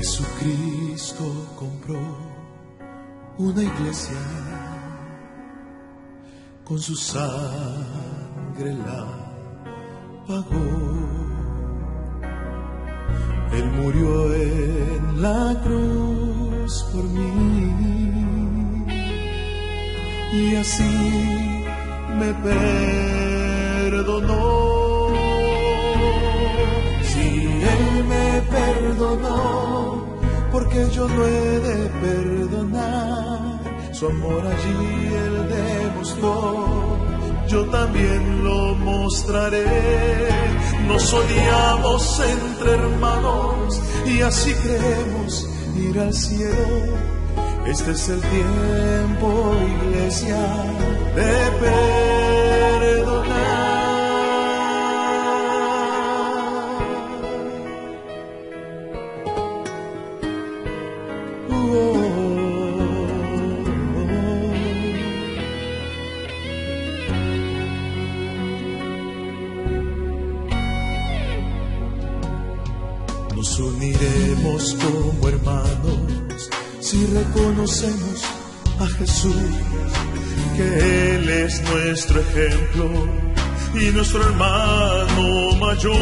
Jesucristo compró una iglesia, con su sangre la pagó. Él murió en la cruz por mí y así me perdonó. Si Él me perdonó, porque yo no he de perdonar. Su amor allí Él demostró, yo también lo mostraré. Nos odiamos entre hermanos y así creemos ir al cielo. Este es el tiempo, iglesia, de perdonar. Nos uniremos como hermanos si reconocemos a Jesús, que Él es nuestro ejemplo y nuestro hermano mayor.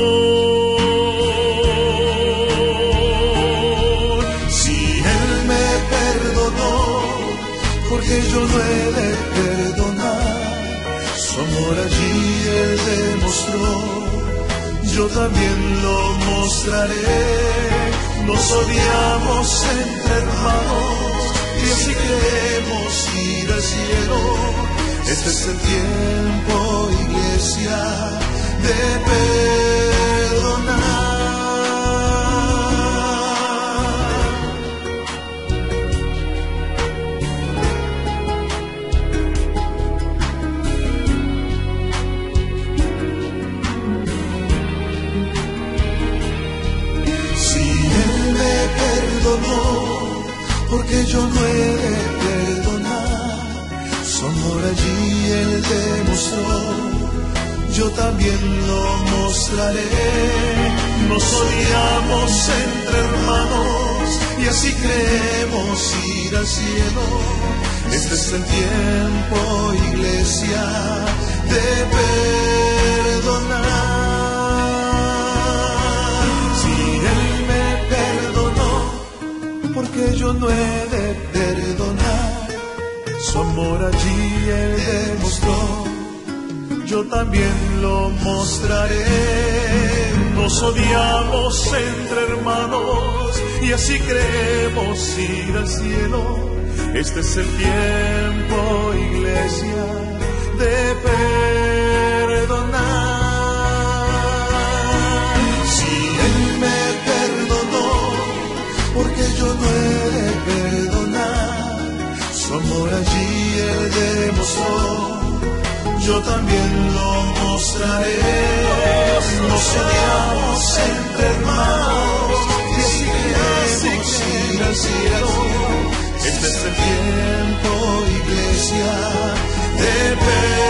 Si Él me perdonó, porque yo no he de perdonar. Su amor allí Él demostró, yo también lo mostraré. Nos odiamos entre hermanos y así queremos ir al cielo. Este es el tiempo, iglesia, de perdonar. Porque yo no he de perdonar. Su amor allí Él demostró, yo también lo mostraré. Nos odiamos entre hermanos y así creemos ir al cielo. Este es el tiempo, iglesia, de perdonar. Porque yo no he de perdonar. Su amor allí Él demostró, yo también lo mostraré. Nos odiamos entre hermanos y así creemos ir al cielo. Este es el tiempo, iglesia, de perdonar. Porque yo no he de perdonar. Su amor allí Él demostró, yo también lo mostraré. Nos odiamos entre hermanos y así queremos ir al cielo. Este es el tiempo, iglesia, de perdonar.